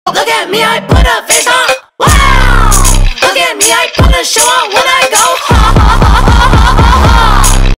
Look at me, I put a face on. Wow! Look at me, I put a show on when I